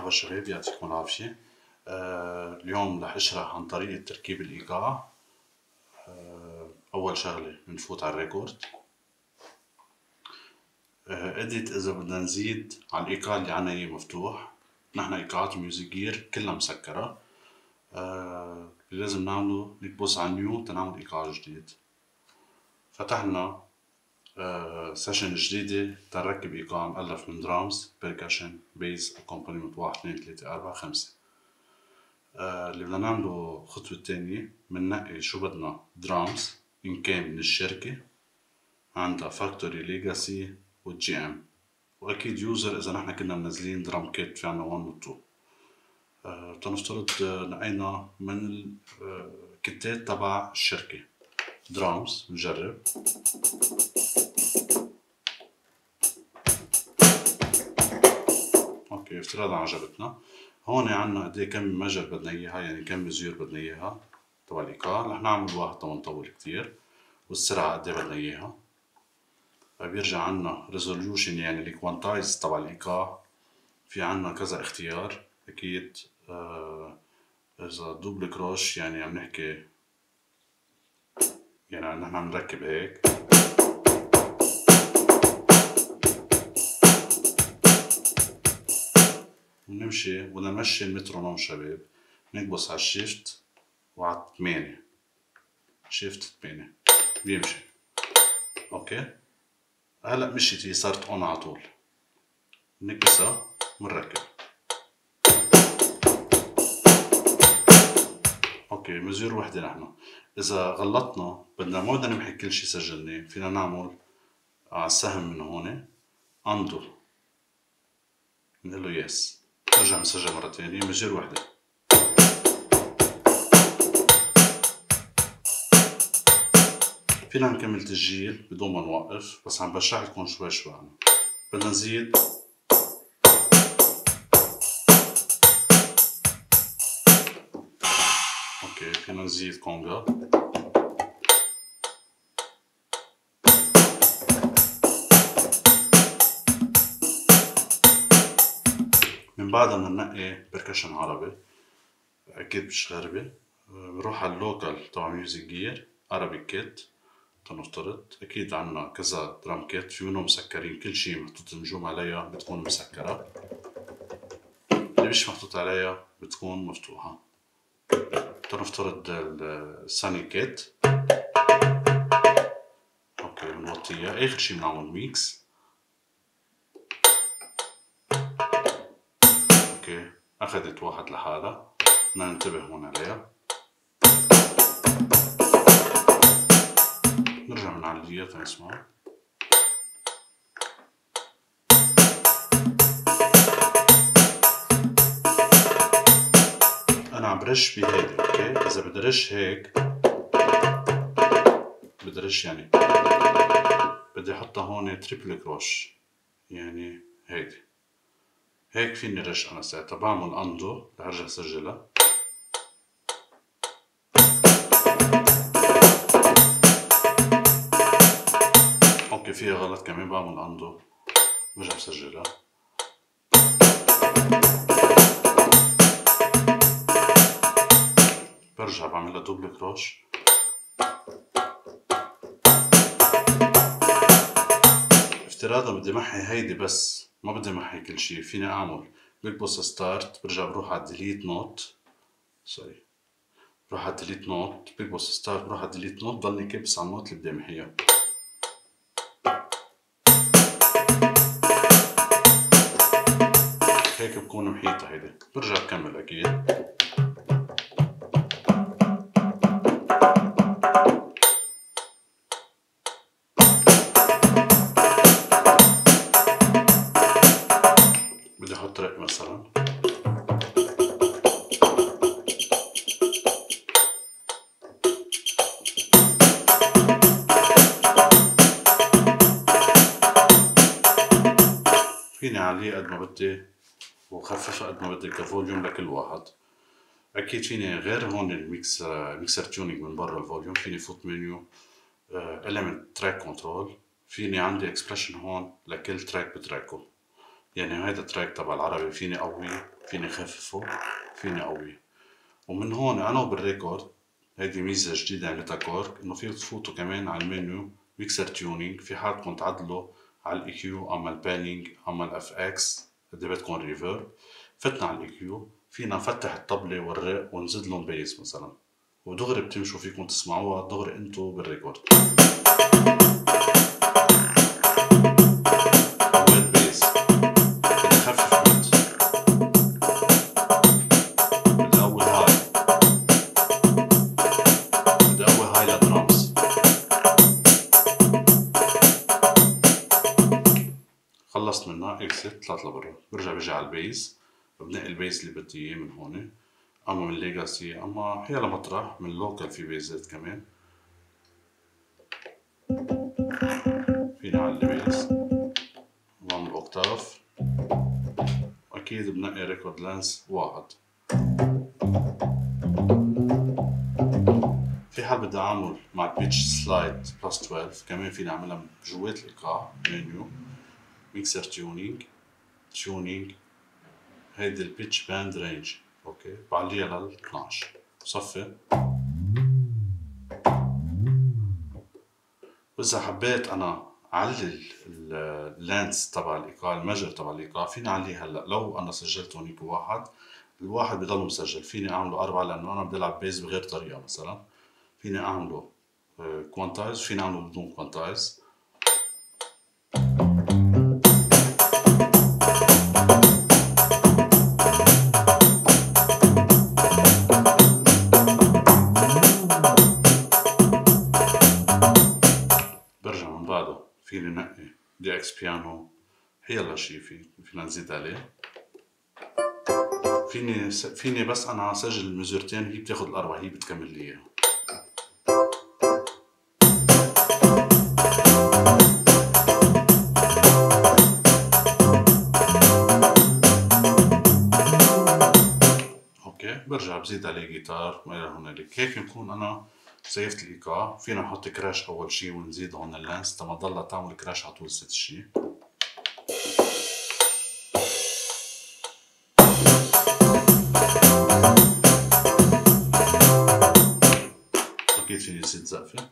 مرحبا شباب، يعطيكم العافية. اليوم رح اشرح عن طريقة تركيب الإيقاع. أول شغلة بنفوت على الريكورد. إديت إذا بدنا نزيد على الإيقاع اللي عنا إياه مفتوح. نحن إيقاعات ميوزك جير كلها مسكرة. اللي لازم نعمله نكبس على نيو تنعمل إيقاع جديد. فتحنا سيشن جديدة تنركب إيقاع مؤلف من درامز، بيركشن، بيز، أكومبانيمنت 1 2 3 4 5. اللي بدنا نعمله خطوة التانية بننقي شو بدنا درامز إن كان من الشركة عندها فاكتوري ليجاسي والجي ام، وأكيد يوزر إذا نحن كنا منزلين درام كيت في عنا 1 و 2. تنفترض نقينا من الكتات تبع الشركة درامز. بنجرب. اوكي، افتراضا عجبتنا. هون عنا قد ايه كم مجر بدنا اياها، يعني كم مزيور بدنا اياها تبع الايقاع. رح نعمل واحد طبعا نطول كتير، والسرعة قد ايه بدنا اياها. بيرجع عنا ريزوليوشن يعني الكوانتايز تبع الايقاع. في عنا كذا اختيار اكيد. اذا دوبل كروش يعني عم نحكي، يعني نحن عم نركب هيك. ونمشي بدنا نمشي المترونوم شباب. نكبس على الشيفت وعلى 8، شيفت 8 بيمشي. اوكي، هلا مشيت، هي صارت اون على طول. نكبسها ونركب. اوكي، مزيور وحدة نحن. اذا غلطنا بدنا ما بدنا نمحي كل شي سجلناه، فينا نعمل على السهم من هون اندو، نقول له يس، نرجع نسجل مرة تانية مزيور وحدة. فينا نكمل تسجيل بدون ما نوقف، بس عم بشرح لكم شوي شوي عنه. بدنا نزيد. اوكي، فينا نزيد كونغا. من بعدها بدنا ننقي بركشن عربي، اكيد مش غربي. بروح على اللوكال تبع ميوزك جير عربي كيت. تنفترض اكيد عنا كذا درام كيت، في منهم مسكرين، كل شي محطوط نجوم عليها بتكون مسكرة، اللي مش محطوط عليها بتكون مفتوحة. تنفترض الساني كيت. اوكي، بنوطيها. اخر شي بنعمل ميكس. اوكي، اخذت واحد لحالها، بدنا ننتبه هون عليها. نرجع بنعليها تنسمع. انا عم برش بهيدي. اوكي، اذا بدي رش هيك بدي رش، يعني بدي احطها هون تريبل كروش، يعني هيك فيني رش. انا ساعتها بعمل اندو لارجع اسجلها. اوكي، فيها غلط كمان، بعمل اندو برجع بسجلها. برجع بعملها دوبل كروش. افتراضا بدي محي هيدي بس، ما بدي محي كل شي، فيني اعمل بكبس ستارت، برجع بروح على ديليت نوت، سوري، بروح على ديليت نوت، بكبس ستارت، بروح على ديليت نوت، ضلني كبس على النوت اللي بدي امحيها. هيك بكون محيطة هيدي. برجع بكمل اكيد. بدي احط رق مثلا. فيني اعليه قد ما بدي وخففها قد ما بدي كفوليوم لكل واحد. اكيد فيني غير هون الميكسر تيونينج من برا الفوليوم، فيني فوت منيو element track control، فيني عندي expression هون لكل تراك بتراكه. يعني هيدا التراك تبع العربي فيني قويه، فيني خففه، فيني قويه. ومن هون انا وبالريكورد هيدي ميزة جديدة عملتها كورك، انه فيك تفوتوا كمان على المنيو ميكسر تيونينج، في حالكم تعدلوا على الاي كيو اما البانينج اما الاف اكس اذا بدكم ريفيرب. فتنا على الاي كيو فينا نفتح الطبلة والرق ونزيد لهم بيس مثلا، ودغري بتمشوا فيكم تسمعوها دغري انتو بالريكورد. اول بيس بدي خفف بيت، بدي اول هاي، بدي اول هاي للدرامز. خلصت منها اكست، طلعت لبرا، برجع بيجي على البيز، بنقي البيز اللي بدي اياه من هون، اما من ليجاسي اما حيلا مطرح من لوكال في بيزات كمان. فيني على البيز بعمل اوكتاف، واكيد بنقي ريكورد لانس 1. في حال بدي اعمل مع البيتش سلايد بلس 12 كمان فيني اعملها جوات الايقاع منيو ميكسر تيونينج هيدي البيتش باند رينج. اوكي بعليها لل 12 صفي. واذا حبيت انا اعلي اللانس تبع الايقاع، المجر تبع الايقاع، فيني اعليه هلا. لو انا سجلت هونيك واحد، الواحد بضل مسجل، فيني اعمله 4 لانه انا بدي العب بيز بغير طريقه. مثلا فيني اعمله كوانتايز، فيني اعمله بدون كوانتايز. برجع من بعده فيني نقي دي اكس بيانو، يلا شي فينا نزيد عليه. فيني بس انا اسجل الميزورتين، هي بتاخد الاربعه، هي بتكمل لي اياها. اوكي برجع بزيد عليه جيتار ما الى هنالك. هيك بكون انا سيفت الايقاع. فينا نحط كراش اول شي ونزيد هون اللانس تما تضلها تعمل كراش على طول ست شي. اكيد فيني نزيد زقفه.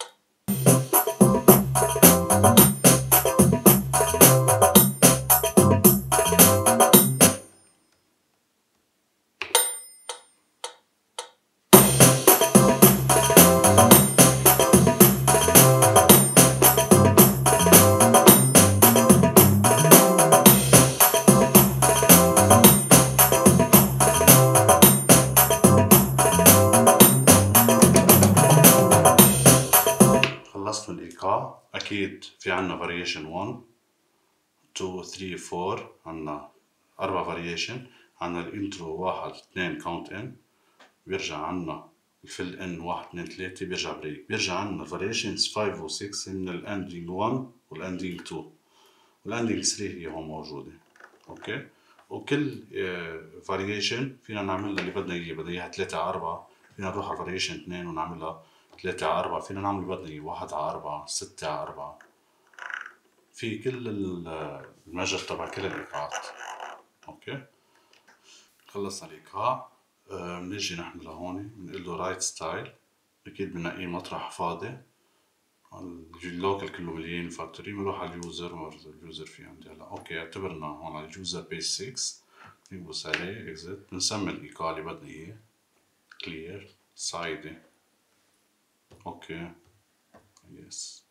خلصت من الايقاع. اكيد في عنا فاريشن 1 2 3 4، عنا 4 فاريشن. عنا الانترو 1 2 كاونت ان، بيرجع عنا الفل ان 1 2 3 بيرجع بريك. بيرجع عنا الفاريشنز 5 و 6 من الاندينج 1 والاندينج 2 والاندينج 3 هي هون موجوده. اوكي وكل فاريشن فينا نعملها اللي بدنا اياه. بدنا اياها 3 على 4، فينا نروح على فاريشن 2 ونعملها 3 على 4. فينا نعمل اللي بدنا اياه 1 على 4 6 على 4 في كل المجر تبع كل الايقاعات. اوكي خلصنا الايقاع. بنجي نحن لهون بنقول له رايت ستايل. اكيد بنلاقيه مطرح فاضي. اللوكل كله مليان فاكتوري. بنروح على اليوزر. اليوزر في عندي هلا. اوكي اعتبرنا هون على اليوزر بيج 6، بنبص عليه اكزت. بنسمي الايقاع اللي بدنا اياه كلير سايدي. اوكي يس.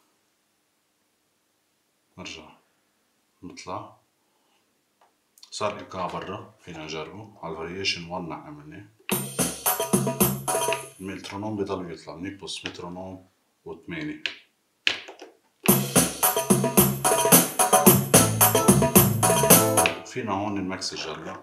نرجع نطلع. صار الايقاع برا، فينا نجربه على الفاريشن 1. نحن عملناه. المترونوم بضل يطلع. بنكبس مترونوم و8. فينا هون نمكسج هلا.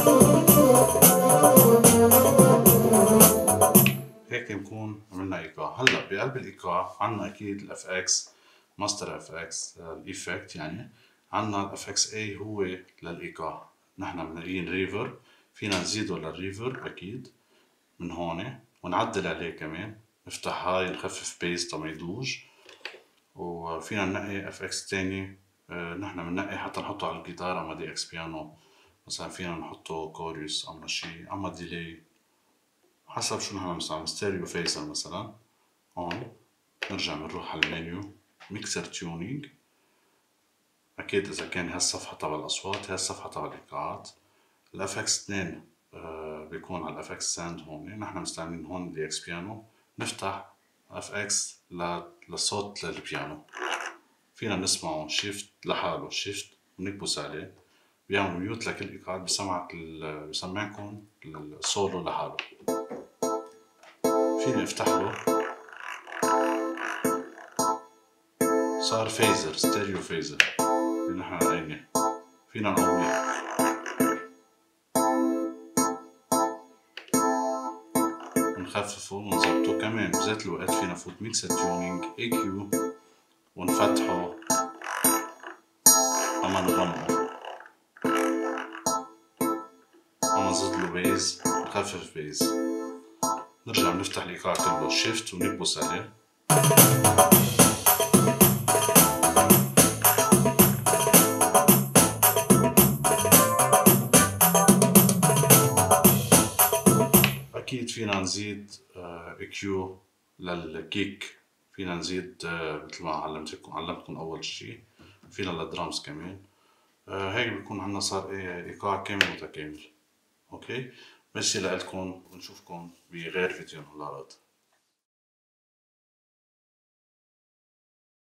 هيك بنكون عملنا ايقاع. هلا بقلب الايقاع عنا اكيد الاف اكس ماستر اف اكس الايفكت، يعني عنا الاف اكس اي هو للايقاع. نحن منلاقيين ريفر، فينا نزيده للريفر اكيد من هون ونعدل عليه كمان، نفتح هاي نخفف بيس تما يدوج. وفينا ننقي اف اكس تاني، نحن بننقي حتى نحطه على الجيتار اما دي اكس بيانو مثلا، فينا نحطه كوريوس اما شي اما ديلي حسب شو نحن بنستعمل. ستيريو فيزر مثلا هون. نرجع بنروح على المنيو ميكسر تيونينج، اكيد اذا كان هالصفحة تبع الاصوات هي الصفحة تبع الايقاعات. الاف اكس 2 بيكون على الاف اكس ساند هون، نحن مستعملين هون دي اكس بيانو. نفتح اف اكس للصوت للبيانو، فينا نسمعه شيفت لحاله، شيفت ونكبس عليه بيعمل ميوت لكل ايقاع، بسمعكم السولو لحاله. فيني افتح له صار فيزر، ستيريو فيزر اللي نحن لقيناه. فينا نقويه، ونخففه ونظبطه كمان. بذات الوقت فينا نفوت ميكسر تيونينج اي كيو ونفتحه اما نغمقه، اما نزيد له بيز نخفف بيز. نرجع نفتح الايقاع كله شيفت ونكبس عليه. اكيد فينا نزيد كيو للكيك، فينا نزيد مثل ما علمتكم اول شيء، فينا للدرامز كمان. هيك بيكون عنا صار ايقاع كامل متكامل. اوكي، ميرسي لكم ونشوفكم بغير فيديو من العرض.